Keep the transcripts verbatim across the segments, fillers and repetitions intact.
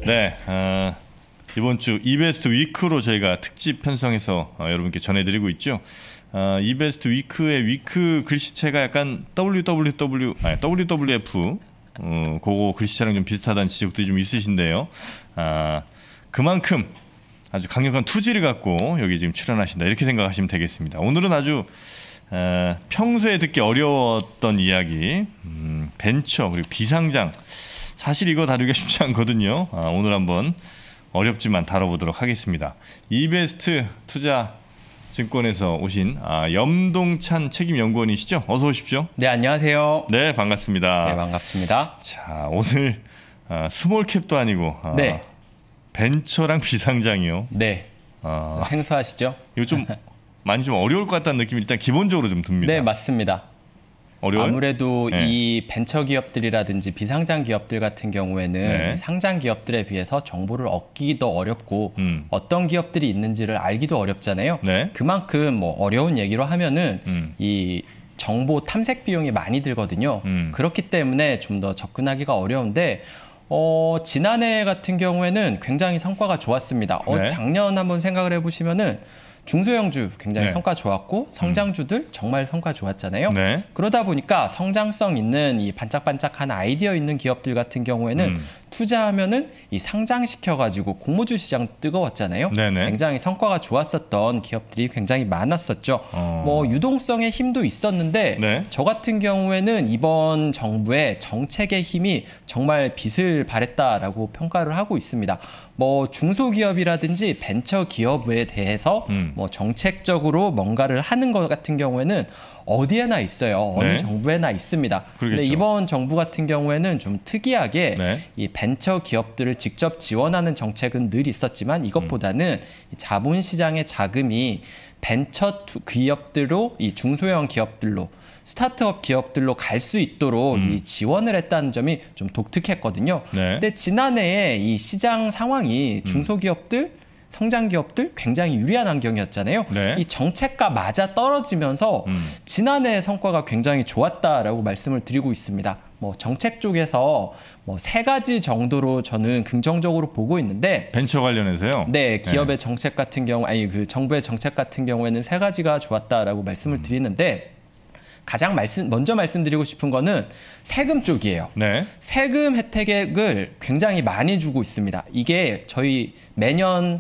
네, 어, 이번 주 이베스트 위크로 저희가 특집 편성해서 어, 여러분께 전해드리고 있죠. 어, 이베스트 위크의 위크 글씨체가 약간 더블유더블유더블유, 아니 더블유더블유에프 어, 그거 글씨체랑 좀 비슷하다는 지적들이 좀 있으신데요. 아, 그만큼 아주 강력한 투지를 갖고 여기 지금 출연하신다 이렇게 생각하시면 되겠습니다. 오늘은 아주 어, 평소에 듣기 어려웠던 이야기, 음, 벤처 그리고 비상장, 사실 이거 다루기가 쉽지 않거든요. 아, 오늘 한번 어렵지만 다뤄보도록 하겠습니다. 이베스트 투자 증권에서 오신 아, 염동찬 책임연구원이시죠? 어서 오십시오. 네, 안녕하세요. 네, 반갑습니다. 네, 반갑습니다. 자, 오늘 아, 스몰캡도 아니고 아, 네. 벤처랑 비상장이요. 네. 아, 생소하시죠? 이거 좀 많이 좀 어려울 것 같다는 느낌이 일단 기본적으로 좀 듭니다. 네, 맞습니다. 어려워요? 아무래도 네. 이 벤처 기업들이라든지 비상장 기업들 같은 경우에는 네. 상장 기업들에 비해서 정보를 얻기도 어렵고 음. 어떤 기업들이 있는지를 알기도 어렵잖아요. 네. 그만큼 뭐 어려운 얘기로 하면은 음. 이 정보 탐색 비용이 많이 들거든요. 음. 그렇기 때문에 좀 더 접근하기가 어려운데 어, 지난해 같은 경우에는 굉장히 성과가 좋았습니다. 어, 네. 작년 한번 생각을 해보시면은 중소형주 굉장히 네. 성과 좋았고 성장주들 정말 성과 좋았잖아요. 네. 그러다 보니까 성장성 있는 이 반짝반짝한 아이디어 있는 기업들 같은 경우에는 음. 투자하면은 이 상장시켜가지고 공모주 시장 뜨거웠잖아요. 네네. 굉장히 성과가 좋았었던 기업들이 굉장히 많았었죠. 어. 뭐 유동성의 힘도 있었는데 네. 저 같은 경우에는 이번 정부의 정책의 힘이 정말 빛을 발했다라고 평가를 하고 있습니다. 뭐 중소기업이라든지 벤처 기업에 대해서 음. 뭐 정책적으로 뭔가를 하는 것 같은 경우에는 어디에나 있어요. 어느 네. 정부에나 있습니다. 그러겠죠. 근데 이번 정부 같은 경우에는 좀 특이하게 네. 이 벤처 기업들을 직접 지원하는 정책은 늘 있었지만 이것보다는 이 자본시장의 자금이 벤처 투- 기업들로 이 중소형 기업들로 스타트업 기업들로 갈 수 있도록 음. 이 지원을 했다는 점이 좀 독특했거든요. 네. 근데 지난해에 이 시장 상황이 중소기업들, 성장기업들 굉장히 유리한 환경이었잖아요. 네. 이 정책과 맞아 떨어지면서 음. 지난해 성과가 굉장히 좋았다라고 말씀을 드리고 있습니다. 뭐 정책 쪽에서 뭐 세 가지 정도로 저는 긍정적으로 보고 있는데, 벤처 관련해서요. 네, 기업의 정책 같은 경우, 아니 그 정부의 정책 같은 경우에는 세 가지가 좋았다라고 말씀을 드리는데, 가장 말씀 먼저 말씀드리고 싶은 거는 세금 쪽이에요. 네. 세금 혜택을 굉장히 많이 주고 있습니다. 이게 저희 매년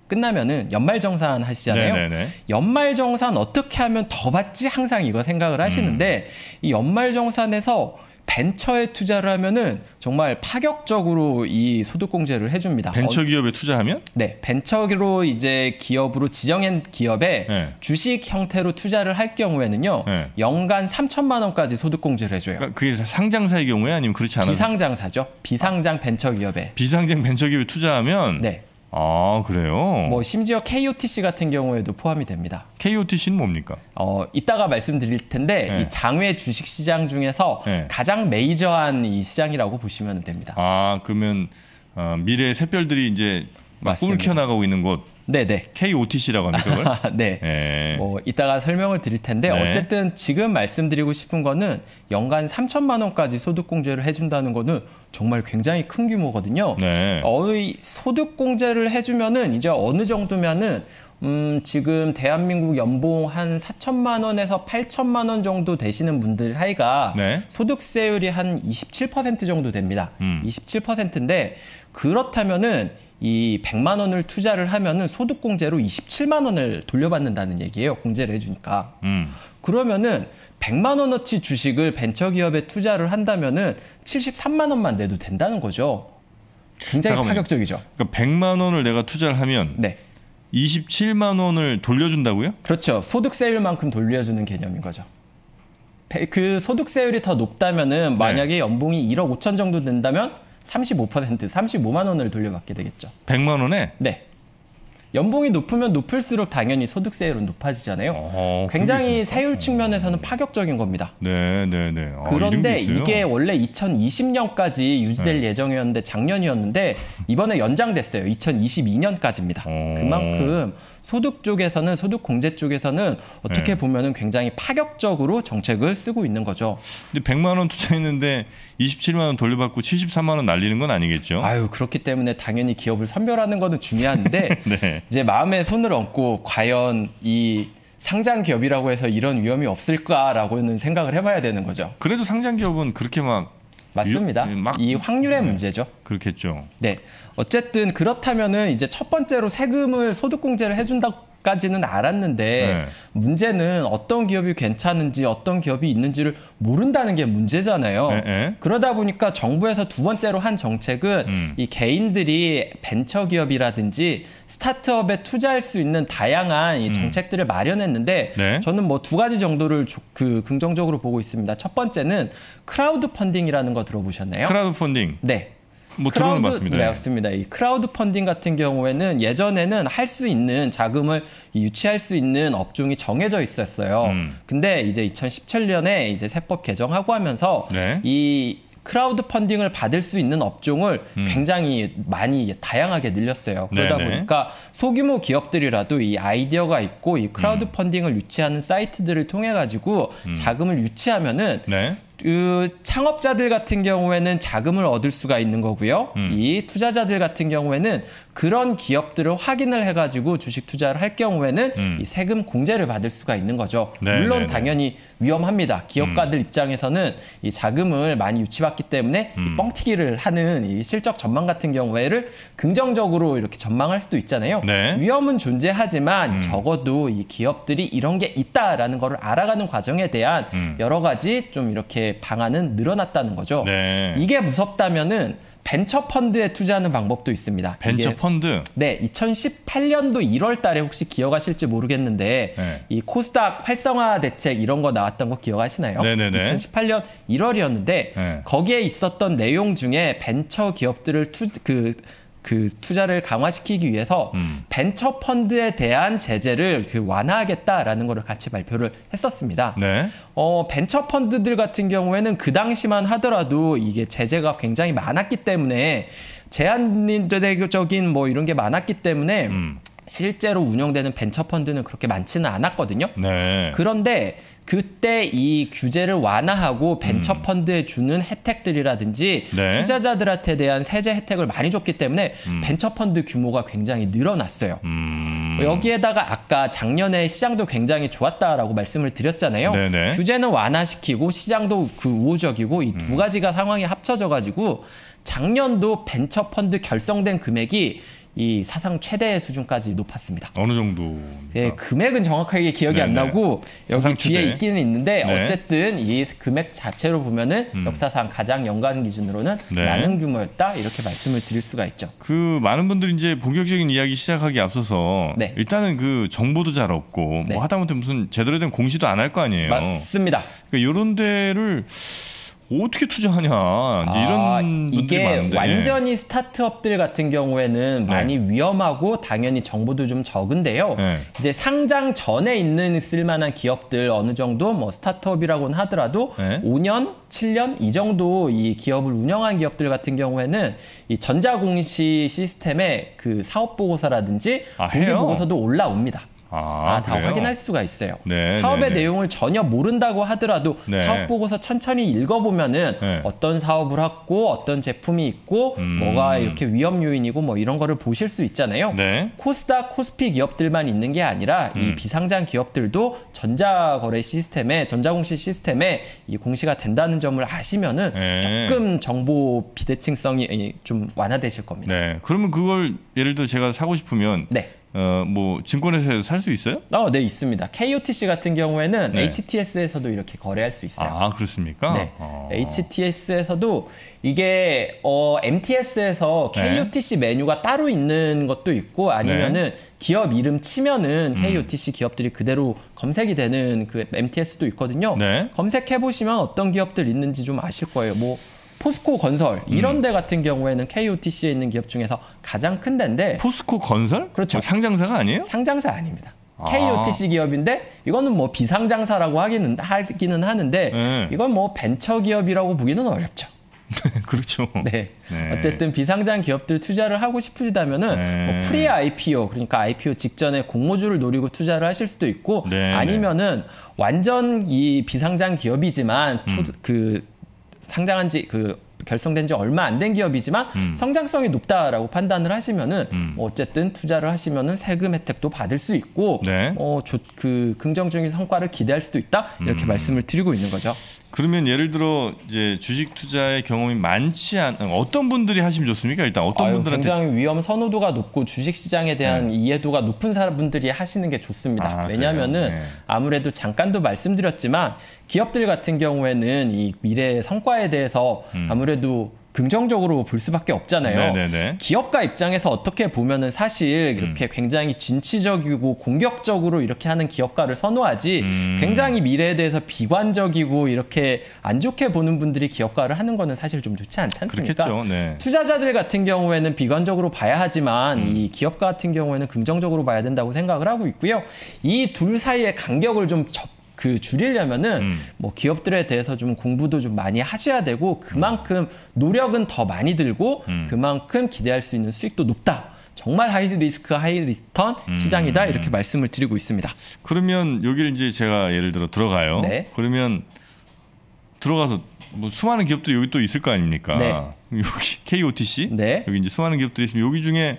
끝나면은 연말정산 하시잖아요. 네네네. 연말정산 어떻게 하면 더 받지? 항상 이거 생각을 하시는데 음. 이 연말정산에서 벤처에 투자를 하면은 정말 파격적으로 이 소득공제를 해줍니다. 벤처 어, 기업에 투자하면? 네, 벤처로 이제 기업으로 지정한 기업에 네. 주식 형태로 투자를 할 경우에는요, 네. 연간 삼천만 원까지 소득공제를 해줘요. 그러니까 그게 상장사의 경우에 아니면 그렇지 않아요? 비상장사죠. 비상장 벤처 기업에. 비상장 벤처 기업에 투자하면? 네. 아, 그래요? 뭐 심지어 케이오티씨 같은 경우에도 포함이 됩니다. 케이오티씨는 뭡니까? 어, 이따가 말씀드릴 텐데 네. 이 장외 주식 시장 중에서 네. 가장 메이저한 이 시장이라고 보시면 됩니다. 아, 그러면 어, 미래의 샛별들이 이제 막 꿈을 맞습니다. 키워나가고 있는 곳 네네. 케이오티씨라고 합니까, 그걸? 네. 예. 뭐 이따가 설명을 드릴 텐데 네. 어쨌든 지금 말씀드리고 싶은 거는 연간 삼천만 원까지 소득공제를 해준다는 거는 정말 굉장히 큰 규모거든요. 네. 어, 이 소득공제를 해주면은 이제 어느 정도면은 음, 지금 대한민국 연봉 한 사천만 원에서 팔천만 원 정도 되시는 분들 사이가 네. 소득세율이 한 이십칠 퍼센트 정도 됩니다. 음. 이십칠 퍼센트인데 그렇다면은 이 백만 원을 투자를 하면은 소득공제로 이십칠만 원을 돌려받는다는 얘기예요. 공제를 해주니까. 음. 그러면은 백만 원어치 주식을 벤처기업에 투자를 한다면은 칠십삼만 원만 내도 된다는 거죠. 굉장히 잠깐만요. 파격적이죠. 그러니까 백만 원을 내가 투자를 하면 네. 이십칠만 원을 돌려준다고요? 그렇죠. 소득세율만큼 돌려주는 개념인 거죠. 배- 그 소득세율이 더 높다면은 만약에 연봉이 일억 오천 정도 된다면 삼십오 퍼센트, 삼십오만 원을 돌려받게 되겠죠. 백만 원에? 네. 연봉이 높으면 높을수록 당연히 소득세율은 높아지잖아요. 어, 굉장히 세율 측면에서는 파격적인 겁니다. 네, 네, 네. 아, 그런데 이런 게 있어요? 이게 원래 이천이십 년까지 유지될 네. 예정이었는데 작년이었는데 이번에 연장됐어요. 이천이십이 년까지입니다. 어. 그만큼 소득 쪽에서는 소득 공제 쪽에서는 어떻게 네. 보면은 굉장히 파격적으로 정책을 쓰고 있는 거죠. 근데 백만 원 투자했는데 이십칠만 원 돌려받고 칠십삼만 원 날리는 건 아니겠죠? 아유, 그렇기 때문에 당연히 기업을 선별하는 거는 중요한데 네. 이제 마음에 손을 얹고 과연 이 상장 기업이라고 해서 이런 위험이 없을까라고는 생각을 해봐야 되는 거죠. 그래도 상장 기업은 그렇게 막 맞습니다. 유, 막, 이 확률의 네. 문제죠. 그렇겠죠. 네. 어쨌든 그렇다면은 이제 첫 번째로 세금을 소득 공제를 해준다까지는 알았는데 네. 문제는 어떤 기업이 괜찮은지 어떤 기업이 있는지를 모른다는 게 문제잖아요. 네, 네. 그러다 보니까 정부에서 두 번째로 한 정책은 음. 이 개인들이 벤처 기업이라든지 스타트업에 투자할 수 있는 다양한 이 정책들을 음. 마련했는데 네. 저는 뭐 두 가지 정도를 그 긍정적으로 보고 있습니다. 첫 번째는 크라우드 펀딩이라는 거 들어보셨나요? 크라우드 펀딩. 네. 뭐 들어는 봤습니다. 네, 맞습니다. 이 크라우드 펀딩 같은 경우에는 예전에는 할 수 있는 자금을 유치할 수 있는 업종이 정해져 있었어요. 음. 근데 이제 이천십칠 년에 이제 세법 개정하고 하면서 네. 이 크라우드 펀딩을 받을 수 있는 업종을 음. 굉장히 많이 다양하게 늘렸어요. 그러다 네네. 보니까 소규모 기업들이라도 이 아이디어가 있고 이 크라우드 음. 펀딩을 유치하는 사이트들을 통해 가지고 음. 자금을 유치하면은 네. 그 창업자들 같은 경우에는 자금을 얻을 수가 있는 거고요. 음. 이 투자자들 같은 경우에는 그런 기업들을 확인을 해가지고 주식 투자를 할 경우에는 음. 이 세금 공제를 받을 수가 있는 거죠. 네, 물론 네, 당연히 위험합니다. 기업가들 음. 입장에서는 이 자금을 많이 유치받기 때문에 음. 이 뻥튀기를 하는 이 실적 전망 같은 경우에를 긍정적으로 이렇게 전망할 수도 있잖아요. 네. 위험은 존재하지만 음. 적어도 이 기업들이 이런 게 있다라는 거를 알아가는 과정에 대한 음. 여러 가지 좀 이렇게 방안은 늘어났다는 거죠. 네. 이게 무섭다면은 벤처 펀드에 투자하는 방법도 있습니다. 벤처 펀드? 네, 이천십팔 년도 일월 달에 혹시 기억하실지 모르겠는데 네. 이 코스닥 활성화 대책 이런 거 나왔던 거 기억하시나요? 네네네. 이천십팔 년 일월이었는데 네. 거기에 있었던 내용 중에 벤처 기업들을 투, 그 그 투자를 강화시키기 위해서 음. 벤처 펀드에 대한 제재를 그 완화하겠다라는 거를 같이 발표를 했었습니다. 네. 어, 벤처 펀드들 같은 경우에는 그 당시만 하더라도 이게 제재가 굉장히 많았기 때문에 제한적인 뭐 이런 게 많았기 때문에 음. 실제로 운영되는 벤처 펀드는 그렇게 많지는 않았거든요. 네. 그런데 그때 이 규제를 완화하고 벤처 음. 펀드에 주는 혜택들이라든지 네. 투자자들한테 대한 세제 혜택을 많이 줬기 때문에 음. 벤처 펀드 규모가 굉장히 늘어났어요. 음. 여기에다가 아까 작년에 시장도 굉장히 좋았다라고 말씀을 드렸잖아요. 네네. 규제는 완화시키고 시장도 그 우호적이고 이 두 가지가 상황이 합쳐져 가지고 작년도 벤처 펀드 결성된 금액이 이 사상 최대 수준까지 높았습니다. 어느 정도? 예, 금액은 정확하게 기억이 네네. 안 나고 여기 뒤에 최대. 있기는 있는데 네. 어쨌든 이 금액 자체로 보면은 음. 역사상 가장 연간 기준으로는 네. 많은 규모였다 이렇게 말씀을 드릴 수가 있죠. 그 많은 분들이 이제 본격적인 이야기 시작하기 앞서서 네. 일단은 그 정보도 잘 없고 네. 뭐 하다못해 무슨 제대로 된 공시도 안 할 거 아니에요. 맞습니다. 그러니까 이런 데를 어떻게 투자하냐 이제 이런 아, 분들이 이게 많은데 완전히 스타트업들 같은 경우에는 네. 많이 위험하고 당연히 정보도 좀 적은데요. 네. 이제 상장 전에 있는 쓸만한 기업들 어느 정도 뭐 스타트업이라고는 하더라도 네. 오 년, 칠 년 이 정도 이 기업을 운영한 기업들 같은 경우에는 이 전자공시 시스템에 그 사업 보고서라든지 아, 공개 보고서도 올라옵니다. 아, 아, 다 그래요? 확인할 수가 있어요. 네, 사업의 네, 네. 내용을 전혀 모른다고 하더라도 네. 사업 보고서 천천히 읽어보면은 네. 어떤 사업을 했고 어떤 제품이 있고 음. 뭐가 이렇게 위험 요인이고 뭐 이런 거를 보실 수 있잖아요. 네. 코스닥, 코스피 기업들만 있는 게 아니라 음. 이 비상장 기업들도 전자거래 시스템에 전자공시 시스템에 이 공시가 된다는 점을 아시면은 네. 조금 정보 비대칭성이 좀 완화되실 겁니다. 네. 그러면 그걸 예를 들어 제가 사고 싶으면 네. 어, 뭐 증권회사에서 살 수 있어요? 어, 네, 있습니다. 케이오티씨 같은 경우에는 네. 에이치티에스에서도 이렇게 거래할 수 있어요. 아, 그렇습니까? 네. 아. 에이치티에스에서도 이게 어, 엠티에스에서 케이오티씨 네. 메뉴가 따로 있는 것도 있고 아니면은 네. 기업 이름 치면은 음. 케이오티씨 기업들이 그대로 검색이 되는 그 엠티에스도 있거든요. 네. 검색해 보시면 어떤 기업들 있는지 좀 아실 거예요. 뭐 포스코 건설 이런 데 같은 경우에는 케이오티씨에 있는 기업 중에서 가장 큰 데인데 포스코 건설? 그렇죠. 뭐 상장사가 아니에요? 상장사 아닙니다. 아. 케이오티씨 기업인데 이거는 뭐 비상장사라고 하기는 하기는 하는데 네. 이건 뭐 벤처 기업이라고 보기는 어렵죠. 그렇죠. 네. 네. 어쨌든 비상장 기업들 투자를 하고 싶으시다면은 네. 뭐 프리 아이피오 그러니까 아이피오 직전에 공모주를 노리고 투자를 하실 수도 있고 네. 아니면은 완전 이 비상장 기업이지만 초, 음. 그 상장한 지 그 결성된 지 얼마 안 된 기업이지만 음. 성장성이 높다라고 판단을 하시면은 음. 뭐 어쨌든 투자를 하시면은 세금 혜택도 받을 수 있고 네. 어, 조, 그 긍정적인 성과를 기대할 수도 있다 이렇게 음. 말씀을 드리고 있는 거죠. 그러면 예를 들어 이제 주식 투자의 경험이 많지 않 어떤 분들이 하시면 좋습니까? 일단 어떤 아유, 분들한테 굉장히 위험 선호도가 높고 주식 시장에 대한 네. 이해도가 높은 사람분들이 하시는 게 좋습니다. 아, 왜냐하면은 그래요? 네. 아무래도 잠깐도 말씀드렸지만 기업들 같은 경우에는 이 미래의 성과에 대해서 음. 아무래도 긍정적으로 볼 수밖에 없잖아요. 네네네. 기업가 입장에서 어떻게 보면은 사실 이렇게 음. 굉장히 진취적이고 공격적으로 이렇게 하는 기업가를 선호하지 음. 굉장히 미래에 대해서 비관적이고 이렇게 안 좋게 보는 분들이 기업가를 하는 거는 사실 좀 좋지 않지 않습니까? 그렇겠죠. 네. 투자자들 같은 경우에는 비관적으로 봐야 하지만 음. 이 기업가 같은 경우에는 긍정적으로 봐야 된다고 생각을 하고 있고요. 이 둘 사이의 간격을 좀 접, 그 줄이려면은 음. 뭐 기업들에 대해서 좀 공부도 좀 많이 하셔야 되고 그만큼 노력은 더 많이 들고 음. 그만큼 기대할 수 있는 수익도 높다. 정말 하이 리스크 하이 리턴 시장이다 이렇게 말씀을 드리고 있습니다. 그러면 여기를 이제 제가 예를 들어 들어가요. 네. 그러면 들어가서 뭐 수많은 기업들이 여기 또 있을 거 아닙니까? 네. 여기 케이오티씨 네. 여기 이제 수많은 기업들이 있으면 여기 중에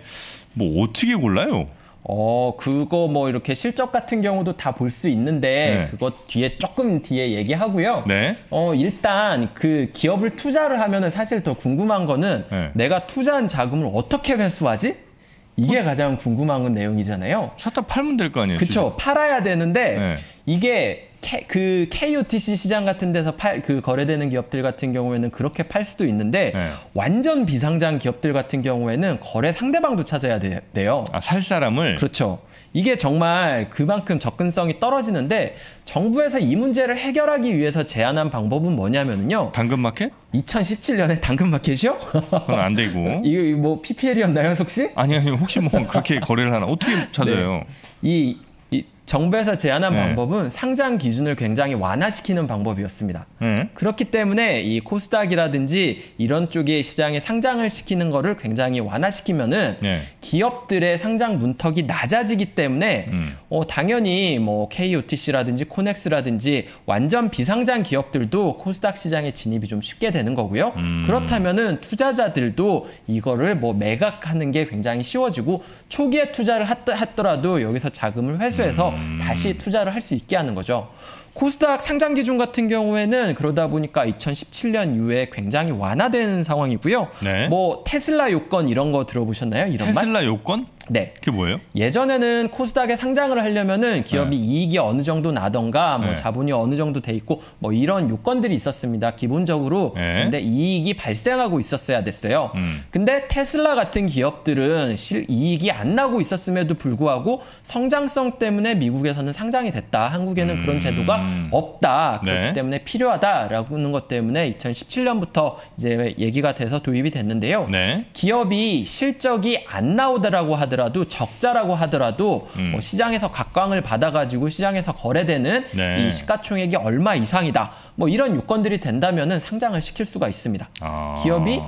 뭐 어떻게 골라요? 어, 그거 뭐 이렇게 실적 같은 경우도 다 볼 수 있는데 네. 그거 뒤에 조금 뒤에 얘기하고요. 네. 어, 일단 그 기업을 투자를 하면은 사실 더 궁금한 거는 네. 내가 투자한 자금을 어떻게 회수하지? 이게 가장 궁금한 내용이잖아요. 샀다 팔면 될 거 아니에요? 그렇죠. 팔아야 되는데 네. 이게 K, 그 케이오티씨 시장 같은 데서 팔, 그 거래되는 기업들 같은 경우에는 그렇게 팔 수도 있는데 네. 완전 비상장 기업들 같은 경우에는 거래 상대방도 찾아야 돼, 돼요. 아, 살 사람을 그렇죠. 이게 정말 그만큼 접근성이 떨어지는데 정부에서 이 문제를 해결하기 위해서 제안한 방법은 뭐냐면요. 당근마켓? 이천십칠 년에 당근마켓이요? 그건 안 되고. 이거 뭐 피피엘이었나요, 혹시? 아니 아니 혹시 뭐 그렇게 거래를 하나 어떻게 찾아요? 이, 이 정부에서 제안한 네. 방법은 상장 기준을 굉장히 완화시키는 방법이었습니다. 네. 그렇기 때문에 이 코스닥이라든지 이런 쪽의 시장에 상장을 시키는 거를 굉장히 완화시키면은 네. 기업들의 상장 문턱이 낮아지기 때문에 음. 어, 당연히 뭐 케이오티씨라든지 코넥스라든지 완전 비상장 기업들도 코스닥 시장에 진입이 좀 쉽게 되는 거고요. 음. 그렇다면은 투자자들도 이거를 뭐 매각하는 게 굉장히 쉬워지고 초기에 투자를 했더라도 여기서 자금을 회수해서 음. 다시 투자를 할 수 있게 하는 거죠. 코스닥 상장 기준 같은 경우에는 그러다 보니까 이천십칠 년 이후에 굉장히 완화된 상황이고요. 네. 뭐 테슬라 요건 이런 거 들어보셨나요? 이런 말? 테슬라 요건? 네. 그게 뭐예요? 예전에는 코스닥에 상장을 하려면은 기업이 네. 이익이 어느 정도 나던가 뭐 네. 자본이 어느 정도 돼 있고 뭐 이런 요건들이 있었습니다. 기본적으로. 네. 근데 이익이 발생하고 있었어야 됐어요. 음. 근데 테슬라 같은 기업들은 실 이익이 안 나고 있었음에도 불구하고 성장성 때문에 미국에서는 상장이 됐다. 한국에는 음. 그런 제도가 없다. 그렇기 네. 때문에 필요하다라고 하는 것 때문에 이천십칠 년부터 이제 얘기가 돼서 도입이 됐는데요. 네. 기업이 실적이 안 나오더라고 하더라도 적자라고 하더라도 음. 뭐 시장에서 각광을 받아가지고 시장에서 거래되는 네. 이 시가총액이 얼마 이상이다. 뭐 이런 요건들이 된다면은 상장을 시킬 수가 있습니다. 아. 기업이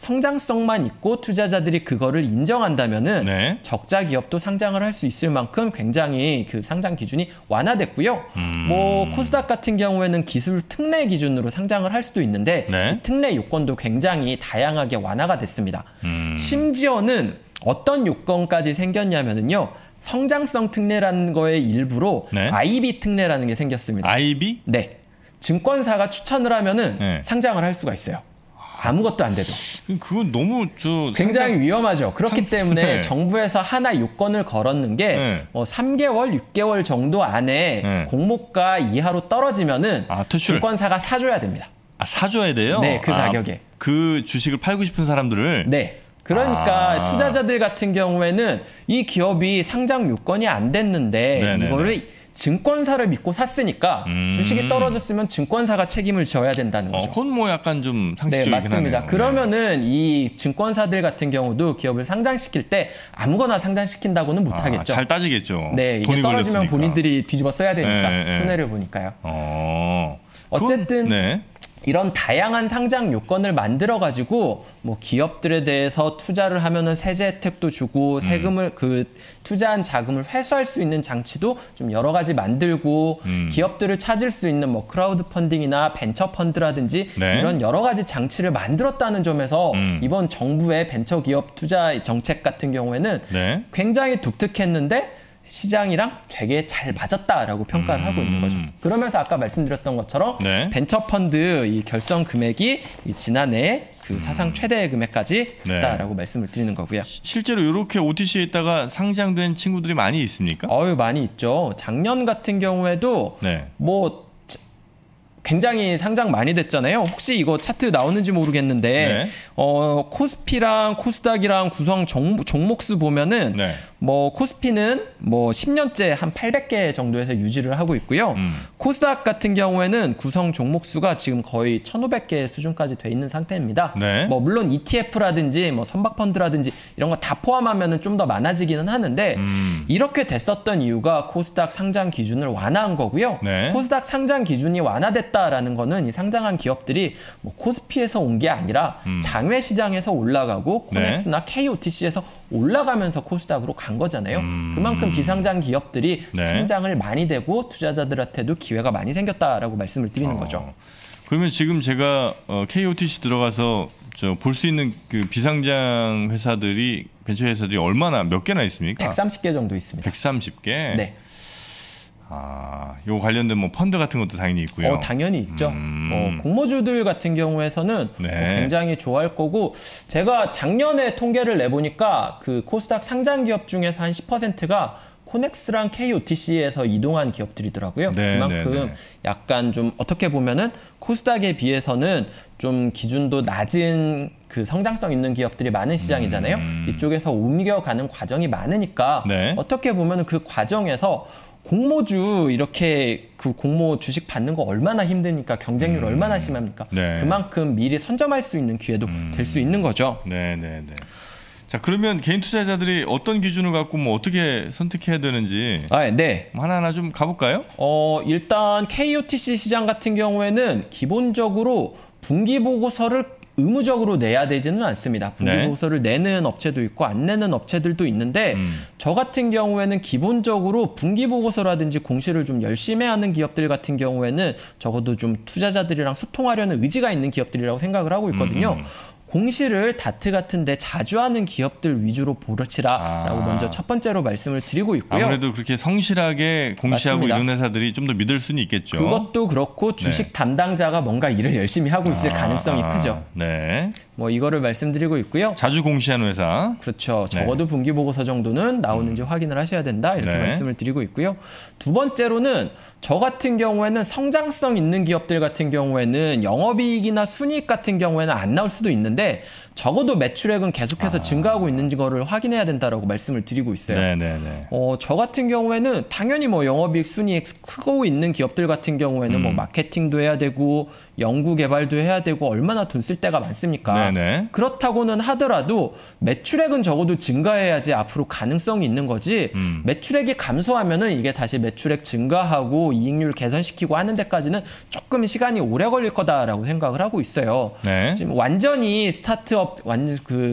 성장성만 있고 투자자들이 그거를 인정한다면은 네. 적자 기업도 상장을 할 수 있을 만큼 굉장히 그 상장 기준이 완화됐고요. 음. 뭐 코스닥 같은 경우에는 기술 특례 기준으로 상장을 할 수도 있는데 네. 이 특례 요건도 굉장히 다양하게 완화가 됐습니다. 음. 심지어는 어떤 요건까지 생겼냐면은요. 성장성 특례라는 거의 일부로 네. 아이비 특례라는 게 생겼습니다. 아이비? 네. 증권사가 추천을 하면은 네. 상장을 할 수가 있어요. 아무것도 안 돼도. 그건 너무 저 굉장히 상장... 위험하죠. 그렇기 상... 때문에 네. 정부에서 하나 요건을 걸었는 게 네. 어, 삼 개월, 육 개월 정도 안에 네. 공모가 이하로 떨어지면은 아, 퇴출. 증권사가 사줘야 됩니다. 아, 사줘야 돼요? 네, 그 아, 가격에. 그 주식을 팔고 싶은 사람들을 네. 그러니까 아. 투자자들 같은 경우에는 이 기업이 상장 요건이 안 됐는데 네네네. 이거를 증권사를 믿고 샀으니까 음. 주식이 떨어졌으면 증권사가 책임을 져야 된다는 거죠. 어, 그건 뭐 약간 좀 상식적이긴 네, 맞습니다. 하네요. 그러면은 네. 이 증권사들 같은 경우도 기업을 상장시킬 때 아무거나 상장시킨다고는 못하겠죠. 아, 잘 따지겠죠. 네, 이게 돈이 떨어지면 걸렸으니까. 본인들이 뒤집어 써야 되니까 네, 네. 손해를 보니까요. 어, 어쨌든 그건, 네. 이런 다양한 상장 요건을 만들어 가지고 뭐 기업들에 대해서 투자를 하면은 세제 혜택도 주고 세금을 음. 그 투자한 자금을 회수할 수 있는 장치도 좀 여러 가지 만들고 음. 기업들을 찾을 수 있는 뭐 크라우드 펀딩이나 벤처 펀드라든지 네. 이런 여러 가지 장치를 만들었다는 점에서 음. 이번 정부의 벤처 기업 투자 정책 같은 경우에는 네. 굉장히 독특했는데 시장이랑 되게 잘 맞았다라고 평가를 음. 하고 있는 거죠. 그러면서 아까 말씀드렸던 것처럼 네. 벤처펀드 이 결성 금액이 이 지난해 그 음. 사상 최대 금액까지 했다라고 네. 말씀을 드리는 거고요. 실제로 이렇게 오티씨에 있다가 상장된 친구들이 많이 있습니까? 어유 많이 있죠. 작년 같은 경우에도 네. 뭐 굉장히 상장 많이 됐잖아요. 혹시 이거 차트 나오는지 모르겠는데 네. 어, 코스피랑 코스닥이랑 구성 종, 종목수 보면은 네. 뭐 코스피는 뭐 십 년째 한 팔백 개 정도에서 유지를 하고 있고요. 음. 코스닥 같은 경우에는 구성 종목수가 지금 거의 천오백 개 수준까지 돼 있는 상태입니다. 네. 뭐 물론 이티에프라든지 뭐 선박펀드라든지 이런 거 다 포함하면은 좀 더 많아지기는 하는데 음. 이렇게 됐었던 이유가 코스닥 상장 기준을 완화한 거고요. 네. 코스닥 상장 기준이 완화됐다 라는 거는 이 상장한 기업들이 뭐 코스피에서 온 게 아니라 음. 장외 시장에서 올라가고 코넥스나 네. 케이오티씨에서 올라가면서 코스닥으로 간 거잖아요. 음. 그만큼 비상장 기업들이 네. 상장을 많이 되고 투자자들한테도 기회가 많이 생겼다라고 말씀을 드리는 어. 거죠. 그러면 지금 제가 어, 케이오티씨 들어가서 볼 수 있는 그 비상장 회사들이 벤처 회사들이 얼마나 몇 개나 있습니까? 백삼십 개 정도 있습니다. 백삼십 개? 네. 아, 요 관련된 뭐 펀드 같은 것도 당연히 있고요. 어, 당연히 있죠. 음. 어, 공모주들 같은 경우에서는 네. 어, 굉장히 좋아할 거고 제가 작년에 통계를 내보니까 그 코스닥 상장 기업 중에서 한 십 퍼센트가 코넥스랑 케이오티씨에서 이동한 기업들이더라고요. 네, 그만큼 네, 네. 약간 좀 어떻게 보면은 코스닥에 비해서는 좀 기준도 낮은 그 성장성 있는 기업들이 많은 시장이잖아요. 음. 이쪽에서 옮겨가는 과정이 많으니까 네. 어떻게 보면은 그 과정에서 공모주 이렇게 그 공모 주식 받는 거 얼마나 힘드니까 경쟁률 음. 얼마나 심합니까? 네. 그만큼 미리 선점할 수 있는 기회도 음. 될 수 있는 거죠. 네, 네, 네. 자, 그러면 개인 투자자들이 어떤 기준을 갖고 뭐 어떻게 선택해야 되는지 아, 네. 하나하나 좀 가볼까요? 어, 일단 케이오티씨 시장 같은 경우에는 기본적으로 분기 보고서를 의무적으로 내야 되지는 않습니다. 분기보고서를 네. 내는 업체도 있고 안 내는 업체들도 있는데 음. 저 같은 경우에는 기본적으로 분기보고서라든지 공시를 좀 열심히 하는 기업들 같은 경우에는 적어도 좀 투자자들이랑 소통하려는 의지가 있는 기업들이라고 생각을 하고 있거든요. 음. 공시를 다트 같은데 자주 하는 기업들 위주로 보러치라라고 아. 먼저 첫 번째로 말씀을 드리고 있고요. 아무래도 그렇게 성실하게 공시하고 맞습니다. 이런 회사들이 좀 더 믿을 수는 있겠죠. 그것도 그렇고 주식 네. 담당자가 뭔가 일을 열심히 하고 있을 아. 가능성이 크죠. 네. 뭐 이거를 말씀드리고 있고요. 자주 공시하는 회사. 그렇죠. 적어도 네. 분기보고서 정도는 나오는지 음. 확인을 하셔야 된다. 이렇게 네. 말씀을 드리고 있고요. 두 번째로는 저 같은 경우에는 성장성 있는 기업들 같은 경우에는 영업이익이나 순이익 같은 경우에는 안 나올 수도 있는데 적어도 매출액은 계속해서 아. 증가하고 있는 거를 확인해야 된다라고 말씀을 드리고 있어요. 네네네. 어, 저 같은 경우에는 당연히 뭐 영업이익, 순이익 크고 있는 기업들 같은 경우에는 음. 뭐 마케팅도 해야 되고 연구 개발도 해야 되고 얼마나 돈 쓸 때가 많습니까? 네네. 그렇다고는 하더라도 매출액은 적어도 증가해야지 앞으로 가능성이 있는 거지. 음. 매출액이 감소하면은 이게 다시 매출액 증가하고 이익률 개선시키고 하는 데까지는 조금 시간이 오래 걸릴 거다라고 생각을 하고 있어요. 네. 지금 완전히 스타트업 완전 그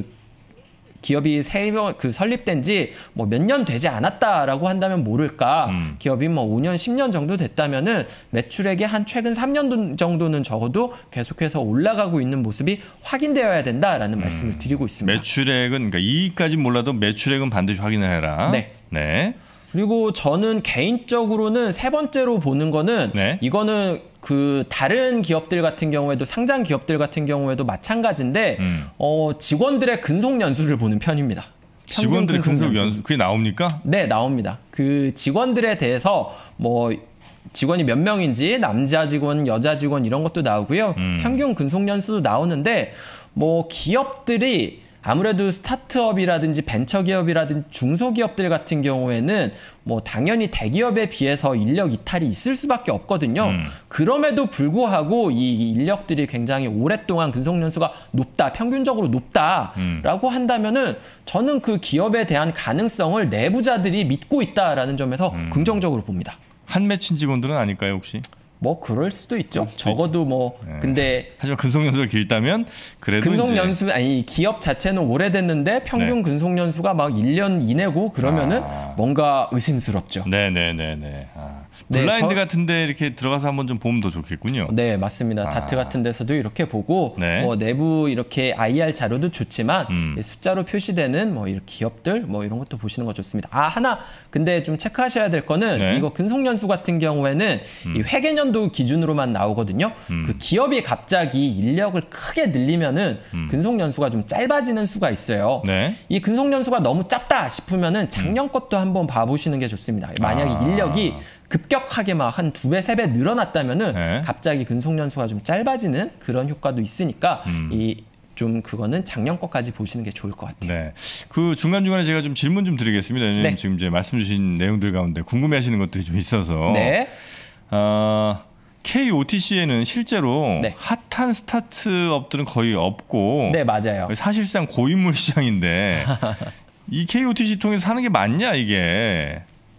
기업이 새 그 설립된 지 뭐 몇 년 되지 않았다라고 한다면 모를까. 음. 기업이 뭐 오 년, 십 년 정도 됐다면은 매출액이 한 최근 삼 년 정도는 적어도 계속해서 올라가고 있는 모습이 확인되어야 된다라는 음. 말씀을 드리고 있습니다. 매출액은 그러니까 이익까지는 몰라도 매출액은 반드시 확인을 해라. 네. 네. 그리고 저는 개인적으로는 세 번째로 보는 거는 네. 이거는 그 다른 기업들 같은 경우에도 상장 기업들 같은 경우에도 마찬가지인데 음. 어, 직원들의 근속 연수를 보는 편입니다. 직원들의 근속 연수 그게 나옵니까? 네, 나옵니다. 그 직원들에 대해서 뭐 직원이 몇 명인지 남자 직원, 여자 직원 이런 것도 나오고요. 음. 평균 근속 연수도 나오는데 뭐 기업들이 아무래도 스타트업이라든지 벤처기업이라든지 중소기업들 같은 경우에는 뭐 당연히 대기업에 비해서 인력 이탈이 있을 수밖에 없거든요. 음. 그럼에도 불구하고 이 인력들이 굉장히 오랫동안 근속연수가 높다, 평균적으로 높다라고 음. 한다면은 저는 그 기업에 대한 가능성을 내부자들이 믿고 있다라는 점에서 음. 긍정적으로 봅니다. 한 맺힌 직원들은 아닐까요, 혹시? 뭐 그럴 수도 있죠. 그럴 수도 적어도 있지. 뭐 네. 근데 하지만 근속연수가 길다면 그래도 근속연수 이제... 아니 기업 자체는 오래됐는데 평균 네. 근속연수가 막 일 년 이내고 그러면은 아... 뭔가 의심스럽죠. 네네네네. 아. 블라인드 네, 저... 같은데 이렇게 들어가서 한번 좀 보면 더 좋겠군요. 네, 맞습니다. 아. 다트 같은 데서도 이렇게 보고 네. 뭐 내부 이렇게 아이알 자료도 좋지만 음. 숫자로 표시되는 뭐 이런 기업들 뭐 이런 것도 보시는 거 좋습니다. 아 하나 근데 좀 체크하셔야 될 거는 네. 이거 근속연수 같은 경우에는 음. 이 회계년도 기준으로만 나오거든요. 음. 그 기업이 갑자기 인력을 크게 늘리면은 음. 근속연수가 좀 짧아지는 수가 있어요. 네. 이 근속연수가 너무 짧다 싶으면은 작년 음. 것도 한번 봐보시는 게 좋습니다. 만약에 아. 인력이 급격하게 막 한 두 배, 세 배 늘어났다면은 네. 갑자기 근속연수가 좀 짧아지는 그런 효과도 있으니까 음. 이 좀 그거는 작년 것까지 보시는 게 좋을 것 같아요. 네. 그 중간중간에 제가 좀 질문 좀 드리겠습니다. 왜냐면 네. 지금 이제 말씀 주신 내용들 가운데 궁금해하시는 것들이 좀 있어서. 네. 어, 케이오티씨에는 실제로 네. 핫한 스타트업들은 거의 없고. 네, 맞아요. 사실상 고인물 시장인데 이 케이오티씨 통해서 사는 게 맞냐 이게?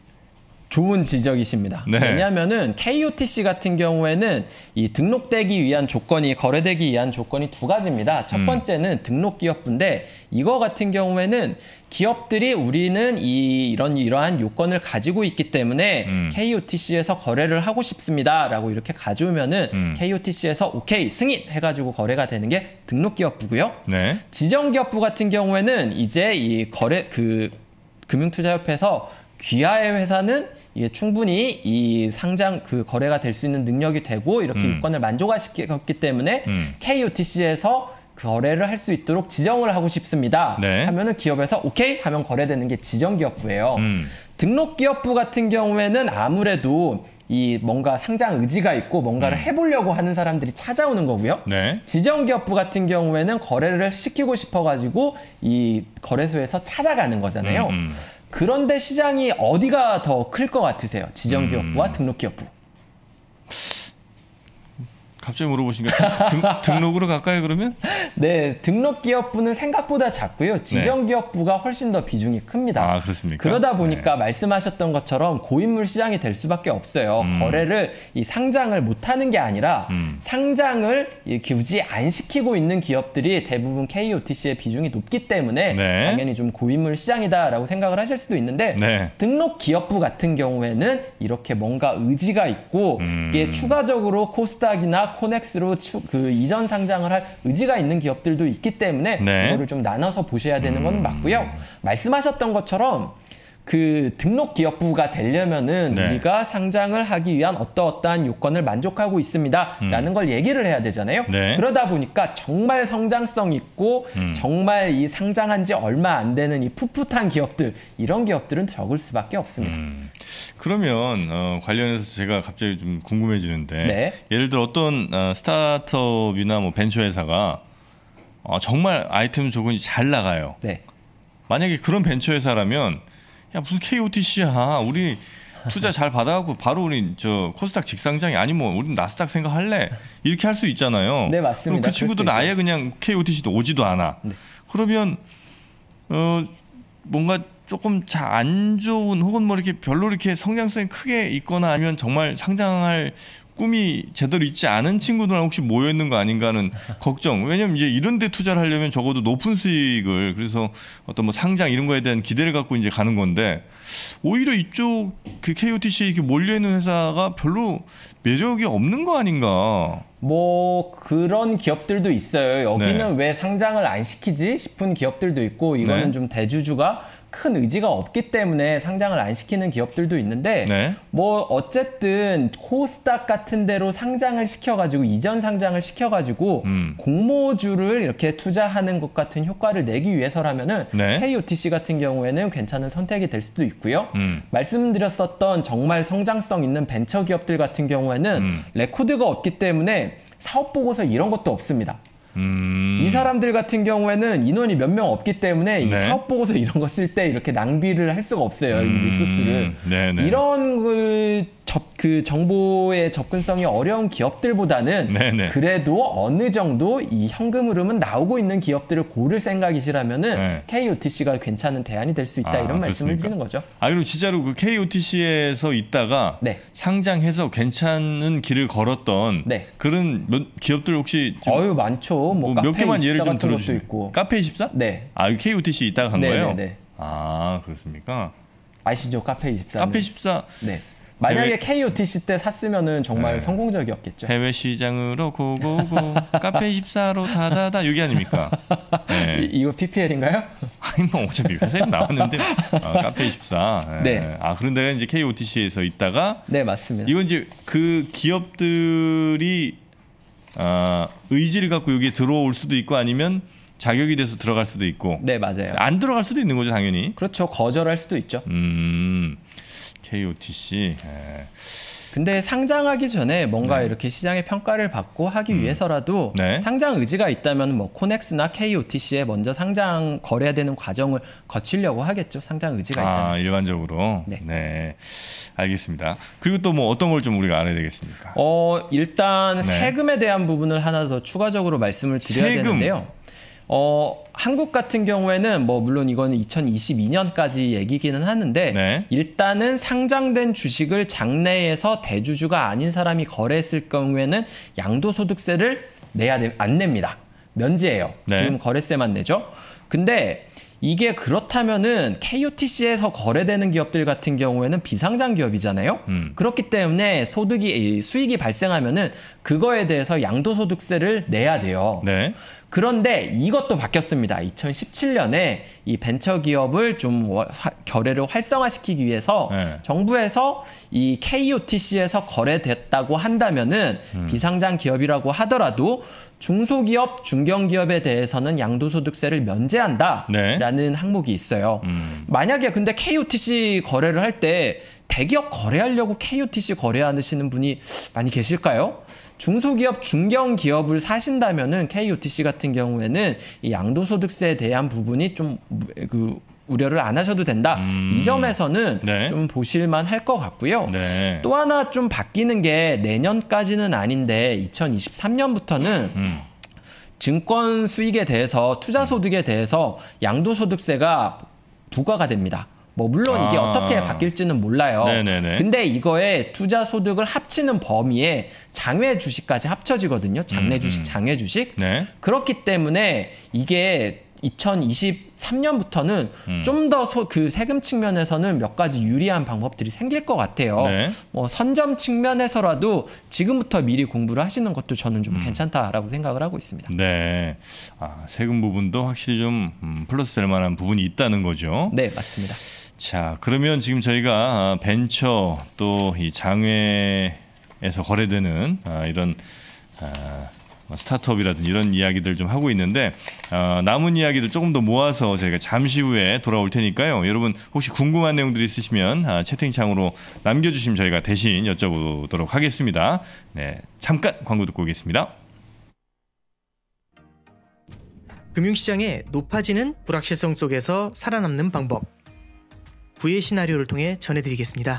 좋은 지적이십니다. 네. 왜냐하면은 케이오티씨 같은 경우에는 이 등록되기 위한 조건이 거래되기 위한 조건이 두 가지입니다. 첫 번째는 음. 등록 기업부인데 이거 같은 경우에는 기업들이 우리는 이 이런 이러한 요건을 가지고 있기 때문에 음. 케이오티씨에서 거래를 하고 싶습니다라고 이렇게 가져오면은 음. 케이오티씨에서 오케이 승인 해가지고 거래가 되는 게 등록 기업부고요. 네. 지정 기업부 같은 경우에는 이제 이 거래 그 금융투자협회에서 귀하의 회사는 이게 충분히 이 상장 그 거래가 될 수 있는 능력이 되고 이렇게 음. 요건을 만족시켰기 때문에 음. 케이오티씨에서 거래를 할 수 있도록 지정을 하고 싶습니다. 네. 하면은 기업에서 오케이 하면 거래되는 게 지정기업부예요. 음. 등록기업부 같은 경우에는 아무래도 이 뭔가 상장 의지가 있고 뭔가를 음. 해보려고 하는 사람들이 찾아오는 거고요. 네. 지정기업부 같은 경우에는 거래를 시키고 싶어가지고 이 거래소에서 찾아가는 거잖아요. 음, 음. 그런데 시장이 어디가 더 클 것 같으세요? 지정기업부와 음. 등록기업부. 갑자기 물어보시니까 등, 등록으로 갈까요 그러면? 네, 등록기업부는 생각보다 작고요. 지정기업부가 훨씬 더 비중이 큽니다. 아, 그렇습니까? 그러다 보니까 네. 말씀하셨던 것처럼 고인물 시장이 될 수밖에 없어요. 음. 거래를 이 상장을 못하는 게 아니라 음. 상장을 굳이 안 시키고 있는 기업들이 대부분 케이오티씨의 비중이 높기 때문에 네. 당연히 좀 고인물 시장이다라고 생각을 하실 수도 있는데 네. 등록기업부 같은 경우에는 이렇게 뭔가 의지가 있고 음. 이게 추가적으로 코스닥이나 코넥스로 추, 그 이전 상장을 할 의지가 있는 기업들도 있기 때문에 네. 이거를 좀 나눠서 보셔야 되는 건 맞고요. 말씀하셨던 것처럼 그 등록 기업부가 되려면은 네. 우리가 상장을 하기 위한 어떠어떠한 요건을 만족하고 있습니다라는 음. 걸 얘기를 해야 되잖아요. 네. 그러다 보니까 정말 성장성 있고 음. 정말 이 상장한 지 얼마 안 되는 이 풋풋한 기업들 이런 기업들은 적을 수밖에 없습니다. 음. 그러면 어, 관련해서 제가 갑자기 좀 궁금해지는데 네. 예를 들어 어떤 어, 스타트업이나 뭐 벤처 회사가 어, 정말 아이템 조건이 잘 나가요. 네. 만약에 그런 벤처 회사라면 야 무슨 케이오티씨야 우리 투자 잘 받아갖고 바로 우리 저 코스닥 직상장이 아니면 우리 나스닥 생각할래 이렇게 할 수 있잖아요. 네 맞습니다. 그럼 그 친구들은 아예 그냥 케이오티씨도 오지도 않아. 네. 그러면 어 뭔가 조금 잘 안 좋은 혹은 뭐 이렇게 별로 이렇게 성장성이 크게 있거나 아니면 정말 상장할 꿈이 제대로 있지 않은 친구들은 혹시 모여 있는 거 아닌가 하는 걱정. 왜냐면 이제 이런 데 투자를 하려면 적어도 높은 수익을 그래서 어떤 뭐 상장 이런 거에 대한 기대를 갖고 이제 가는 건데 오히려 이쪽 그 케이오티씨에 이렇게 몰려 있는 회사가 별로 매력이 없는 거 아닌가. 뭐 그런 기업들도 있어요. 여기는 네. 왜 상장을 안 시키지 싶은 기업들도 있고 이거는 네. 좀 대주주가 큰 의지가 없기 때문에 상장을 안 시키는 기업들도 있는데 네. 뭐 어쨌든 코스닥 같은 데로 상장을 시켜가지고 이전 상장을 시켜가지고 음. 공모주를 이렇게 투자하는 것 같은 효과를 내기 위해서라면은 네. 케이오티씨 같은 경우에는 괜찮은 선택이 될 수도 있고요. 음. 말씀드렸었던 정말 성장성 있는 벤처 기업들 같은 경우에는 음. 레코드가 없기 때문에 사업 보고서 이런 것도 없습니다. 음. 이 사람들 같은 경우에는 인원이 몇 명 없기 때문에 이 네. 사업 보고서 이런 거 쓸 때 이렇게 낭비를 할 수가 없어요. 음. 이 리소스를. 네네. 이런 그, 접, 그 정보의 접근성이 어려운 기업들보다는 네네. 그래도 어느 정도 이 현금 흐름은 나오고 있는 기업들을 고를 생각이시라면은 네. 케이오티씨가 괜찮은 대안이 될 수 있다 아, 이런 말씀을 그렇습니까? 드리는 거죠. 아, 그리고 진짜로 그 케이오티씨에서 있다가 네. 상장해서 괜찮은 길을 걸었던 네. 그런 몇- 기업들 혹시 좀 어유 많죠. 뭐, 뭐 몇 카페 개만 예를 이십사 좀 같은 것도 들어주시면. 있고. 카페 이십사? 네. 아, 이 케이오티씨 있다가 간 네, 거예요? 네, 네. 아, 그렇습니까? 아시죠? 카페 이십사. 카페 이십사 네. 만약에 해외- 케이오티씨 때 샀으면은 정말 네. 성공적이었겠죠. 해외 시장으로 고고고 카페 이십사로 다다다 이게 아닙니까? 네. 이, 이거 피피엘인가요? 아니 뭐 어차피 회사에 나왔는데 아, 카페 이십사. 네. 네. 아 그런데 이제 케이오티씨에서 있다가 네, 맞습니다. 이건 이제 그 기업들이 아, 의지를 갖고 여기에 들어올 수도 있고 아니면 자격이 돼서 들어갈 수도 있고 네, 맞아요. 안 들어갈 수도 있는 거죠 당연히. 그렇죠. 거절할 수도 있죠. 음 케이오티씨. 네. 근데 상장하기 전에 뭔가 네. 이렇게 시장의 평가를 받고 하기 위해서라도 네. 상장 의지가 있다면 뭐 코넥스나 케이오티씨에 먼저 상장 거래되는 과정을 거치려고 하겠죠. 상장 의지가 있다면. 아 일반적으로. 네. 네. 알겠습니다. 그리고 또 뭐 어떤 걸 좀 우리가 알아야 되겠습니까? 어, 일단 네. 세금에 대한 부분을 하나 더 추가적으로 말씀을 드려야 세금. 되는데요. 어, 한국 같은 경우에는 뭐 물론 이거는 이천이십이 년까지 얘기기는 하는데 네. 일단은 상장된 주식을 장내에서 대주주가 아닌 사람이 거래했을 경우에는 양도소득세를 내야 돼, 안 냅니다. 면제예요. 네. 지금 거래세만 내죠. 근데 이게 그렇다면은 케이오티씨에서 거래되는 기업들 같은 경우에는 비상장 기업이잖아요. 음. 그렇기 때문에 소득이 수익이 발생하면은 그거에 대해서 양도소득세를 내야 돼요. 네. 그런데 이것도 바뀌었습니다. 이천십칠 년에 이 벤처 기업을 좀 화, 거래를 활성화시키기 위해서 네. 정부에서 이 케이오티씨에서 거래됐다고 한다면은 음. 비상장 기업이라고 하더라도 중소기업, 중견기업에 대해서는 양도소득세를 면제한다라는 네. 항목이 있어요. 음. 만약에 근데 케이오티씨 거래를 할 때 대기업 거래하려고 케이오티씨 거래하시는 분이 많이 계실까요? 중소기업, 중견기업을 사신다면은 케이오티씨 같은 경우에는 이 양도소득세에 대한 부분이 좀 그 우려를 안 하셔도 된다. 음. 이 점에서는 네. 좀 보실만 할 것 같고요. 네. 또 하나 좀 바뀌는 게 내년까지는 아닌데 이천이십삼 년부터는 음. 증권 수익에 대해서 투자 소득에 대해서 양도소득세가 부과가 됩니다. 뭐 물론 이게 아. 어떻게 바뀔지는 몰라요. 네네네. 근데 이거에 투자 소득을 합치는 범위에 장외 주식까지 합쳐지거든요. 장내 음, 주식, 음. 장외 주식. 네. 그렇기 때문에 이게 이천이십삼 년부터는 음. 좀 더 그 세금 측면에서는 몇 가지 유리한 방법들이 생길 것 같아요. 네. 뭐 선점 측면에서라도 지금부터 미리 공부를 하시는 것도 저는 음. 좀 괜찮다라고 생각을 하고 있습니다. 네. 아, 세금 부분도 확실히 좀 음, 플러스 될 만한 부분이 있다는 거죠. 네, 맞습니다. 자, 그러면 지금 저희가 아, 벤처 또 이 장외에서 거래되는 아, 이런 아, 스타트업이라든지 이런 이야기들 좀 하고 있는데 어, 남은 이야기들 조금 더 모아서 저희가 잠시 후에 돌아올 테니까요. 여러분 혹시 궁금한 내용들이 있으시면 아, 채팅창으로 남겨주시면 저희가 대신 여쭤보도록 하겠습니다. 네, 잠깐 광고 듣고 오겠습니다. 금융시장의 높아지는 불확실성 속에서 살아남는 방법. 부의 시나리오를 통해 전해드리겠습니다.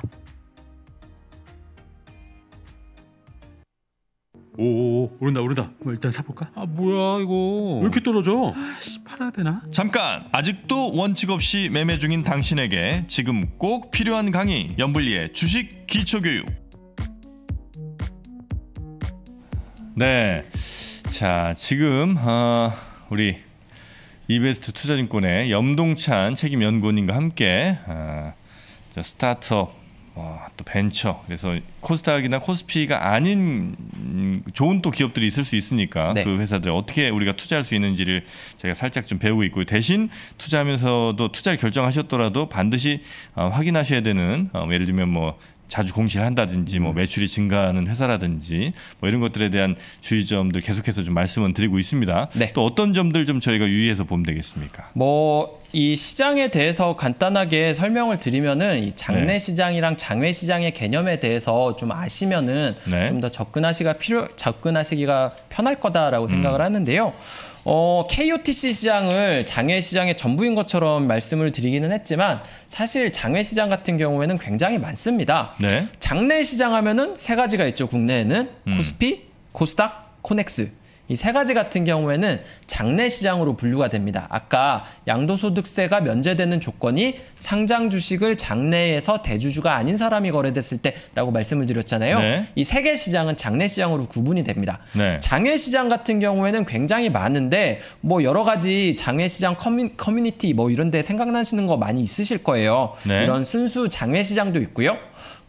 오오오 오른다 오른다. 뭐 일단 사볼까? 아 뭐야 이거 왜 이렇게 떨어져? 아씨 팔아야 되나? 잠깐! 아직도 원칙 없이 매매 중인 당신에게 지금 꼭 필요한 강의 연불리의 주식 기초교육. 네, 자 지금 어, 우리 이베스트 투자증권의 염동찬 책임연구원님과 함께 어, 스타트업 어, 또 벤처 그래서 코스닥이나 코스피가 아닌 음, 좋은 또 기업들이 있을 수 있으니까 네. 그 회사들 어떻게 우리가 투자할 수 있는지를 저희가 살짝 좀 배우고 있고 대신 투자하면서도 투자를 결정하셨더라도 반드시 어, 확인하셔야 되는 어, 예를 들면 뭐 자주 공시를 한다든지 뭐 매출이 증가하는 회사라든지 뭐 이런 것들에 대한 주의점들 계속해서 좀 말씀은 드리고 있습니다. 네. 또 어떤 점들 좀 저희가 유의해서 보면 되겠습니까? 뭐 이 시장에 대해서 간단하게 설명을 드리면은 이 장내 네. 시장이랑 장외 시장의 개념에 대해서 좀 아시면은 네. 좀 더 접근하시기가 필요 접근하시기가 편할 거다라고 생각을 하는데요. 어, 케이오티씨 시장을 장외 시장의 전부인 것처럼 말씀을 드리기는 했지만 사실 장외 시장 같은 경우에는 굉장히 많습니다. 네. 장내 시장 하면은 세 가지가 있죠. 국내에는 음. 코스피, 코스닥, 코넥스. 이 세 가지 같은 경우에는 장내 시장으로 분류가 됩니다. 아까 양도소득세가 면제되는 조건이 상장 주식을 장내에서 대주주가 아닌 사람이 거래됐을 때라고 말씀을 드렸잖아요. 네. 이 세 개 시장은 장내 시장으로 구분이 됩니다. 네. 장외 시장 같은 경우에는 굉장히 많은데 뭐 여러 가지 장외 시장 커뮤, 커뮤니티 뭐 이런 데 생각나시는 거 많이 있으실 거예요. 네. 이런 순수 장외 시장도 있고요.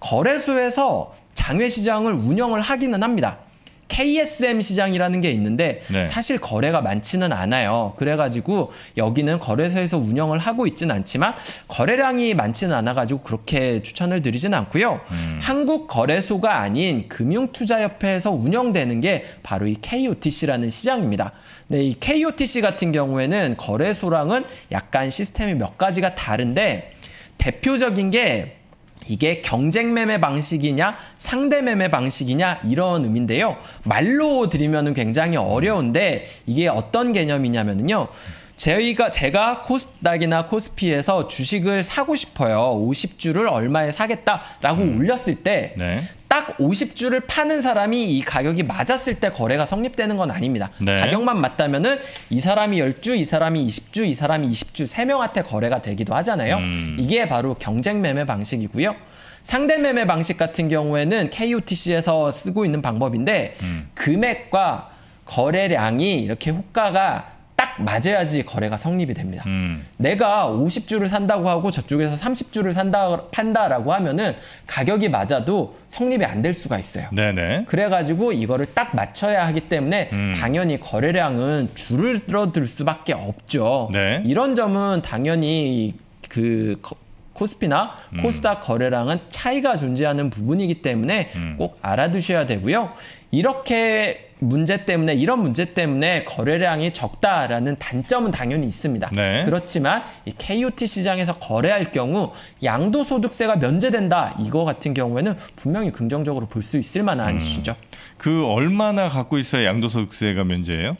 거래소에서 장외 시장을 운영을 하기는 합니다. 케이에스엠 시장이라는 게 있는데 네. 사실 거래가 많지는 않아요. 그래가지고 여기는 거래소에서 운영을 하고 있지는 않지만 거래량이 많지는 않아가지고 그렇게 추천을 드리지는 않고요. 음. 한국 거래소가 아닌 금융투자협회에서 운영되는 게 바로 이 케이오티씨라는 시장입니다. 네, 이 케이오티씨 같은 경우에는 거래소랑은 약간 시스템이 몇 가지가 다른데 대표적인 게 이게 경쟁 매매 방식이냐 상대 매매 방식이냐 이런 의미인데요. 말로 드리면은 굉장히 어려운데 이게 어떤 개념이냐면요. 저희가 제가 코스닥이나 코스피에서 주식을 사고 싶어요. 오십 주를 얼마에 사겠다라고 음. 올렸을 때 네. 딱 오십 주를 파는 사람이 이 가격이 맞았을 때 거래가 성립되는 건 아닙니다. 네. 가격만 맞다면은 이 사람이 십 주, 이 사람이 이십 주, 이 사람이 이십 주 세 명한테 거래가 되기도 하잖아요. 음. 이게 바로 경쟁 매매 방식이고요. 상대 매매 방식 같은 경우에는 케이오티씨에서 쓰고 있는 방법인데 음. 금액과 거래량이 이렇게 호가가 딱 맞아야지 거래가 성립이 됩니다. 음. 내가 오십 주를 산다고 하고 저쪽에서 삼십 주를 산다, 판다라고 하면은 가격이 맞아도 성립이 안 될 수가 있어요. 네네. 그래가지고 이거를 딱 맞춰야 하기 때문에 음. 당연히 거래량은 줄어들 수밖에 없죠. 네. 이런 점은 당연히 그 거- 코스피나 음. 코스닥 거래량은 차이가 존재하는 부분이기 때문에 음. 꼭 알아두셔야 되고요. 이렇게 문제 때문에 이런 문제 때문에 거래량이 적다라는 단점은 당연히 있습니다. 네. 그렇지만 이 케이오티 시장에서 거래할 경우 양도소득세가 면제된다 이거 같은 경우에는 분명히 긍정적으로 볼 수 있을 만한 음. 이슈죠. 그 얼마나 갖고 있어야 양도소득세가 면제예요?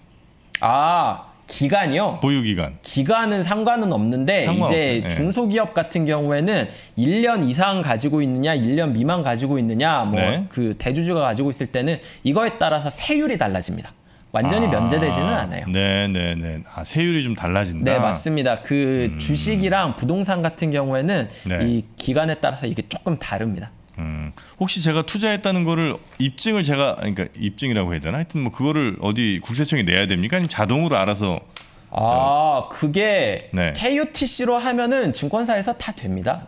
아 기간이요? 보유 기간. 기간은 상관은 없는데 상관없네. 이제 예. 중소기업 같은 경우에는 일 년 이상 가지고 있느냐 일 년 미만 가지고 있느냐 뭐 네. 그 대주주가 가지고 있을 때는 이거에 따라서 세율이 달라집니다. 완전히 아, 면제되지는 않아요. 네네네. 아, 세율이 좀 달라진다. 네, 맞습니다. 그 음. 주식이랑 부동산 같은 경우에는 네. 이 기간에 따라서 이게 조금 다릅니다. 음, 혹시 제가 투자했다는 거를 입증을 제가 그러니까 입증이라고 해야 되나? 하여튼 뭐 그거를 어디 국세청에 내야 됩니까? 아니면 자동으로 알아서 아, 그게 네. 케이오티씨로 하면은 증권사에서 다 됩니다.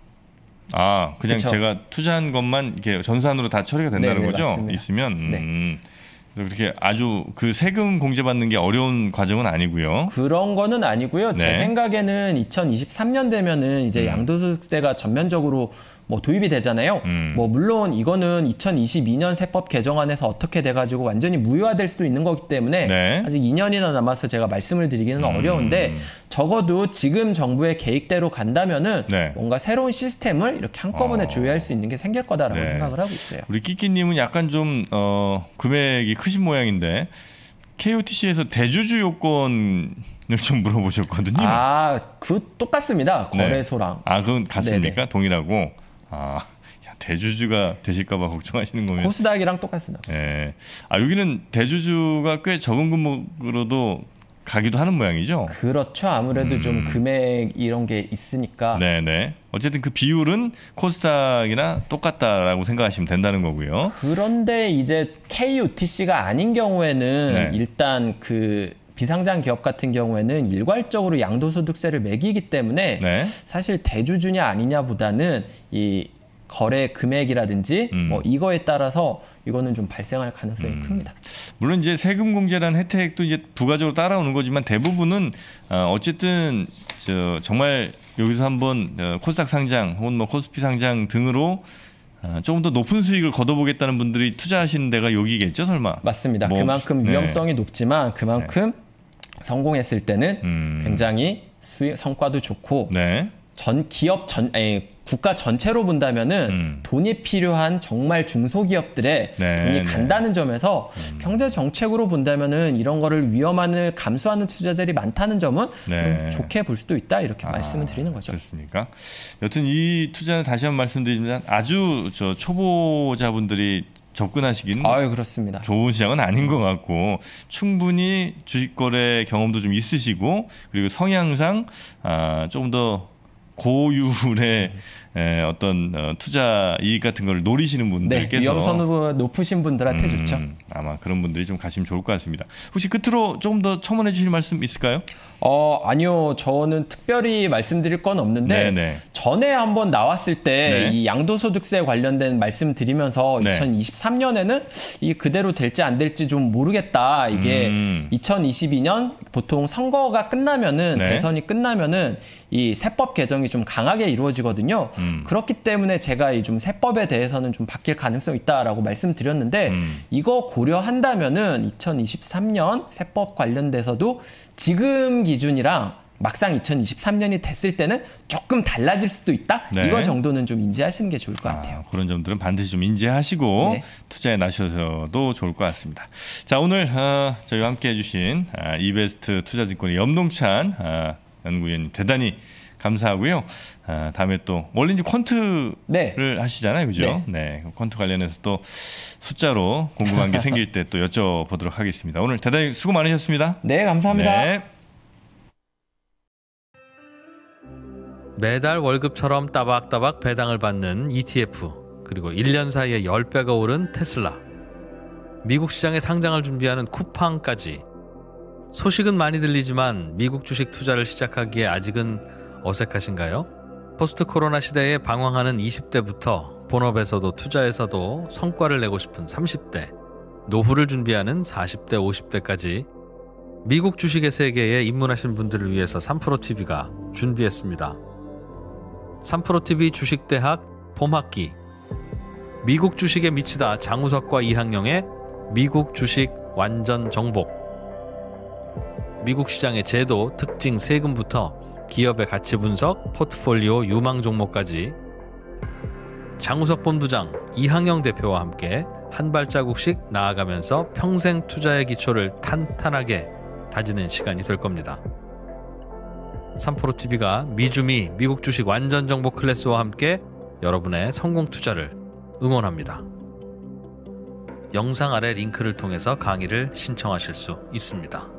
아 그냥 그쵸. 제가 투자한 것만 이렇게 전산으로 다 처리가 된다는 네네, 거죠? 맞습니다. 있으면 네. 음, 그렇게 아주 그 세금 공제받는 게 어려운 과정은 아니고요. 그런 거는 아니고요. 제 네. 생각에는 이천이십삼 년 되면은 이제 음. 양도소득세가 전면적으로 뭐 도입이 되잖아요. 음. 뭐 물론 이거는 이천이십이 년 세법 개정안에서 어떻게 돼가지고 완전히 무효화될 수도 있는 거기 때문에 네. 아직 이 년이나 남아서 제가 말씀을 드리기는 음. 어려운데 적어도 지금 정부의 계획대로 간다면은 네. 뭔가 새로운 시스템을 이렇게 한꺼번에 어. 조회할 수 있는 게 생길 거다라고 네. 생각을 하고 있어요. 우리 끼끼님은 약간 좀 어, 금액이 크신 모양인데 케이오티씨에서 대주주 요건을 좀 물어보셨거든요. 아, 그 똑같습니다. 네. 거래소랑. 아, 그건 같습니까? 네네. 동일하고. 아, 야, 대주주가 되실까봐 걱정하시는 거면. 코스닥이랑 똑같습니다. 예. 아, 여기는 대주주가 꽤 적은 금액으로도 가기도 하는 모양이죠. 그렇죠. 아무래도 음. 좀 금액 이런 게 있으니까. 네네. 어쨌든 그 비율은 코스닥이나 똑같다라고 생각하시면 된다는 거고요. 그런데 이제 케이오티씨가 아닌 경우에는 네. 일단 그 비상장 기업 같은 경우에는 일괄적으로 양도소득세를 매기기 때문에 네. 사실 대주주냐 아니냐보다는 이 거래 금액이라든지 음. 뭐 이거에 따라서 이거는 좀 발생할 가능성이 음. 큽니다. 물론 이제 세금 공제라는 혜택도 이제 부가적으로 따라오는 거지만 대부분은 어, 어쨌든 저 정말 여기서 한번 어, 코스닥 상장 혹은 뭐 코스피 상장 등으로 어, 조금 더 높은 수익을 거둬보겠다는 분들이 투자하시는 데가 여기겠죠, 설마? 맞습니다. 뭐, 그만큼 네. 위험성이 높지만 그만큼 성공했을 때는 음. 굉장히 수익 성과도 좋고 네. 전 기업 전 아니, 국가 전체로 본다면은 음. 돈이 필요한 정말 중소기업들의 네, 돈이 네. 간다는 점에서 음. 경제 정책으로 본다면은 이런 거를 위험함을 감수하는 투자자들이 많다는 점은 네. 좀 좋게 볼 수도 있다 이렇게 아, 말씀을 드리는 거죠. 그렇습니까? 여튼 이 투자는 다시 한번 말씀드리면 아주 저 초보자분들이 접근하시기는 아유 그렇습니다. 좋은 시장은 아닌 것 같고 충분히 주식 거래 경험도 좀 있으시고 그리고 성향상 아, 조금 더 고율의 에, 어떤 어, 투자 이익 같은 걸 노리시는 네, 분들께서 위험 선호도가 높으신 분들한테 음, 좋죠. 아마 그런 분들이 좀 가시면 좋을 것 같습니다. 혹시 끝으로 조금 더 첨언해 주실 말씀 있을까요? 어 아니요, 저는 특별히 말씀드릴 건 없는데 네네. 전에 한번 나왔을 때 네. 이 양도소득세 관련된 말씀 드리면서 네. 이천이십삼 년에는 이 그대로 될지 안 될지 좀 모르겠다. 이게 음. 이천이십이 년 보통 선거가 끝나면은 네. 대선이 끝나면은 이 세법 개정이 좀 강하게 이루어지거든요. 음. 그렇기 때문에 제가 이 좀 세법에 대해서는 좀 바뀔 가능성이 있다라고 말씀드렸는데 음. 이거 고려한다면은 이천이십삼 년 세법 관련돼서도 지금 기준이랑 막상 이천이십삼 년이 됐을 때는 조금 달라질 수도 있다. 네. 이거 정도는 좀 인지하시는 게 좋을 것 같아요. 아, 그런 점들은 반드시 좀 인지하시고 네. 투자에 나셔도 좋을 것 같습니다. 자, 오늘 어, 저희와 함께 해주신 아, 이베스트 투자증권의 염동찬 아, 연구위원님 대단히 감사하고요. 아, 다음에 또 원래 이제 퀀트를 네. 하시잖아요, 그죠? 네. 네. 퀀트 관련해서 또 숫자로 궁금한 게 생길 때 또 여쭤보도록 하겠습니다. 오늘 대단히 수고 많으셨습니다. 네, 감사합니다. 네. 매달 월급처럼 따박따박 배당을 받는 이티에프, 그리고 일 년 사이에 십 배가 오른 테슬라, 미국 시장에 상장을 준비하는 쿠팡까지. 소식은 많이 들리지만 미국 주식 투자를 시작하기에 아직은 어색하신가요? 포스트 코로나 시대에 방황하는 이십 대부터 본업에서도 투자에서도 성과를 내고 싶은 삼십 대, 노후를 준비하는 사십 대, 오십 대까지 미국 주식의 세계에 입문하신 분들을 위해서 삼프로티비가 준비했습니다. 삼프로티비 주식대학 봄학기, 미국 주식에 미치다 장우석과 이항영의 미국 주식 완전 정복, 미국 시장의 제도, 특징, 세금부터 기업의 가치 분석, 포트폴리오 유망 종목까지 장우석 본부장, 이항영 대표와 함께 한 발자국씩 나아가면서 평생 투자의 기초를 탄탄하게 다지는 시간이 될 겁니다. 삼프로티비가 미주미 미국 주식 완전 정보 클래스와 함께 여러분의 성공 투자를 응원합니다. 영상 아래 링크를 통해서 강의를 신청하실 수 있습니다.